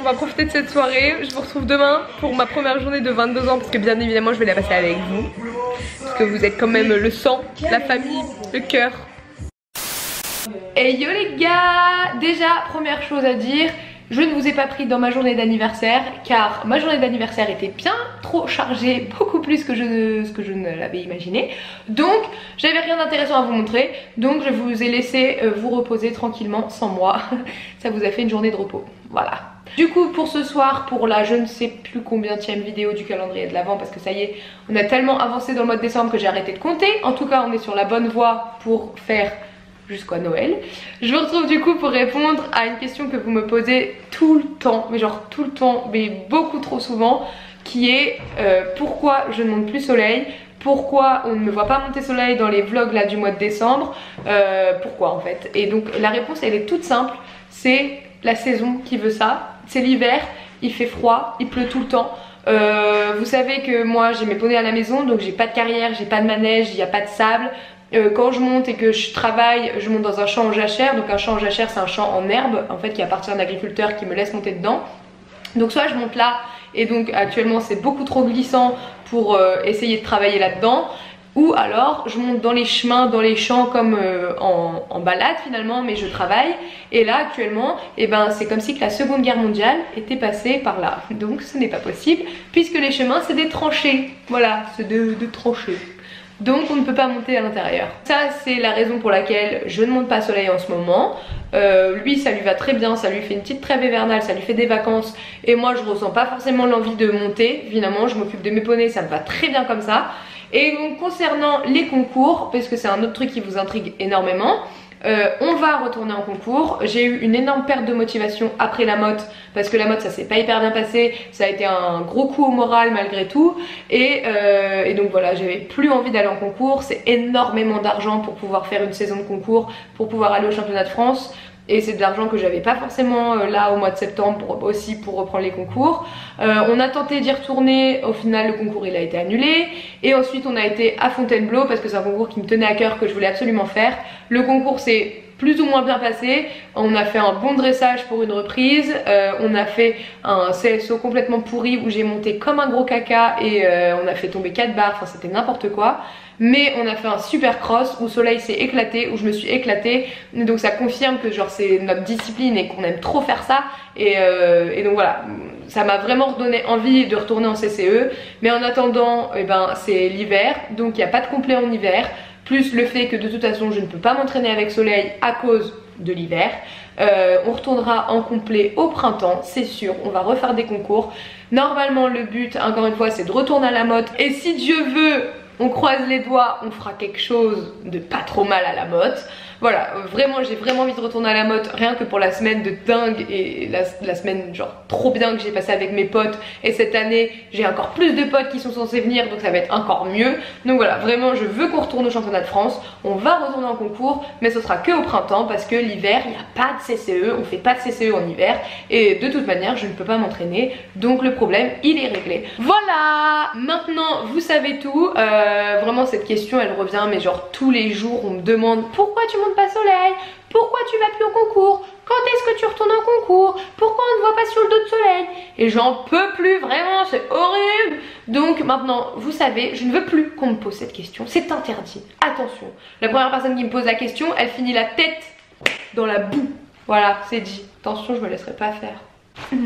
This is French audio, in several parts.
va profiter de cette soirée. Je vous retrouve demain pour ma première journée de 22 ans parce que bien évidemment je vais la passer avec vous. Parce que vous êtes quand même le sang, la famille, le cœur. Et yo les gars, déjà première chose à dire, je ne vous ai pas pris dans ma journée d'anniversaire car ma journée d'anniversaire était bien trop chargée, beaucoup plus que ce que je ne l'avais imaginé. Donc j'avais rien d'intéressant à vous montrer, donc je vous ai laissé vous reposer tranquillement sans moi. Ça vous a fait une journée de repos, voilà. Du coup pour ce soir, pour la je ne sais plus combienième vidéo du calendrier de l'Avent, parce que ça y est, on a tellement avancé dans le mois de décembre que j'ai arrêté de compter. En tout cas on est sur la bonne voie pour faire jusqu'à Noël. Je vous retrouve du coup pour répondre à une question que vous me posez tout le temps, mais genre tout le temps, mais beaucoup trop souvent, qui est pourquoi je ne monte plus Soleil, pourquoi on ne me voit pas monter Soleil dans les vlogs là du mois de décembre, pourquoi en fait. Et donc la réponse elle est toute simple, c'est la saison qui veut ça, c'est l'hiver, il fait froid, il pleut tout le temps. Vous savez que moi j'ai mes poneys à la maison, donc j'ai pas de carrière, j'ai pas de manège, il n'y a pas de sable. Quand je monte et que je travaille, je monte dans un champ en jachère. Donc un champ en jachère c'est un champ en herbe en fait qui appartient à un agriculteur qui me laisse monter dedans. Donc soit je monte là et donc actuellement c'est beaucoup trop glissant pour essayer de travailler là-dedans. Ou alors je monte dans les chemins, dans les champs comme en balade finalement, mais je travaille. Et là actuellement, eh ben, c'est comme si que la Seconde Guerre mondiale était passée par là. Donc ce n'est pas possible puisque les chemins c'est des tranchées. Voilà, c'est de tranchées. Donc on ne peut pas monter à l'intérieur. Ça c'est la raison pour laquelle je ne monte pas Soleil en ce moment. Lui ça lui va très bien, ça lui fait une petite trêve hivernale, ça lui fait des vacances. Et moi je ressens pas forcément l'envie de monter. Évidemment je m'occupe de mes poneys, ça me va très bien comme ça. Et donc concernant les concours, parce que c'est un autre truc qui vous intrigue énormément, on va retourner en concours. J'ai eu une énorme perte de motivation après la motte parce que la motte ça s'est pas hyper bien passé, ça a été un gros coup au moral malgré tout et donc voilà, j'avais plus envie d'aller en concours. C'est énormément d'argent pour pouvoir faire une saison de concours, pour pouvoir aller au championnat de France. Et c'est de l'argent que j'avais pas forcément là au mois de septembre aussi pour reprendre les concours. On a tenté d'y retourner, au final le concours il a été annulé. Et ensuite on a été à Fontainebleau parce que c'est un concours qui me tenait à cœur, que je voulais absolument faire. Le concours s'est plus ou moins bien passé, on a fait un bon dressage pour une reprise, on a fait un CSO complètement pourri où j'ai monté comme un gros caca et on a fait tomber 4 barres, enfin c'était n'importe quoi. Mais on a fait un super cross où Soleil s'est éclaté, où je me suis éclatée. Donc ça confirme que genre c'est notre discipline et qu'on aime trop faire ça. Et donc voilà, ça m'a vraiment redonné envie de retourner en CCE. Mais en attendant, eh ben, c'est l'hiver, donc il n'y a pas de complet en hiver. Plus le fait que de toute façon je ne peux pas m'entraîner avec Soleil à cause de l'hiver. On retournera en complet au printemps, c'est sûr, on va refaire des concours. Normalement le but, encore une fois, c'est de retourner à la motte. Et si Dieu veut, on croise les doigts, on fera quelque chose de pas trop mal à la motte. Voilà, vraiment j'ai vraiment envie de retourner à la motte, rien que pour la semaine de dingue et la semaine genre trop bien que j'ai passé avec mes potes. Et cette année j'ai encore plus de potes qui sont censés venir, donc ça va être encore mieux. Donc voilà, vraiment je veux qu'on retourne au championnat de France. On va retourner en concours, mais ce sera que au printemps parce que l'hiver il n'y a pas de CCE, on fait pas de CCE en hiver. Et de toute manière je ne peux pas m'entraîner, donc le problème il est réglé. Voilà, maintenant vous savez tout. Vraiment cette question elle revient, mais genre tous les jours on me demande pourquoi tu montes pas Soleil, pourquoi tu vas plus au concours, quand est-ce que tu retournes en concours, pourquoi on ne voit pas sur le dos de Soleil. Et j'en peux plus, vraiment c'est horrible. Donc maintenant vous savez, je ne veux plus qu'on me pose cette question, c'est interdit. Attention, la première personne qui me pose la question elle finit la tête dans la boue. Voilà, c'est dit, attention je me laisserai pas faire.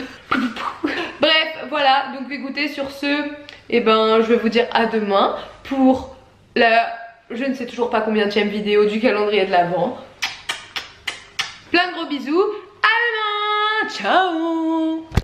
Bref voilà, donc écoutez sur ce, et ben je vais vous dire à demain pour la je ne sais toujours pas combienième vidéo du calendrier de l'Avent. Plein de gros bisous, à demain, ciao.